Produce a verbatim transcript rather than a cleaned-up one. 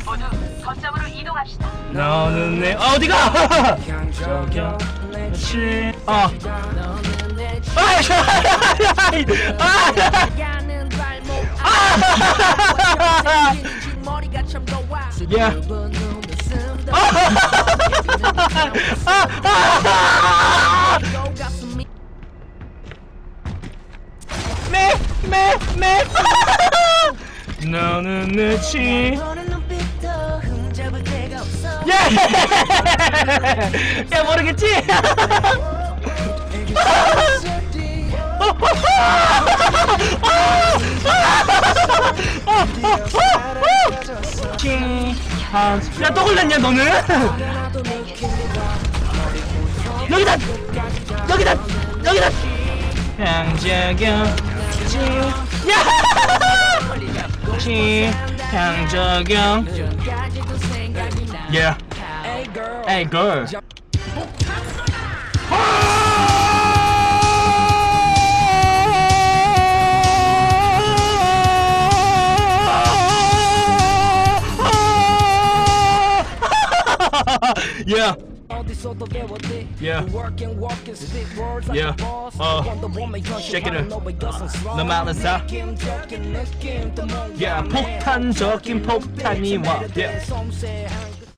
모두 거점으로 이동합시다. 너는 내 어디가? 저기야 시 어. 야. 매, 매, 매. 너는 내 친. 예! 야 모르겠지? 야 또 걸렸냐 너는? 여기다! 여기다! 여기다! 향자경 지 야! 지 향자경 Yeah. Hey girl. Yeah. Yeah. Yeah. Uh, shake it up. 너 말해서. Yeah. 폭탄적인 폭탄이 와. Yeah.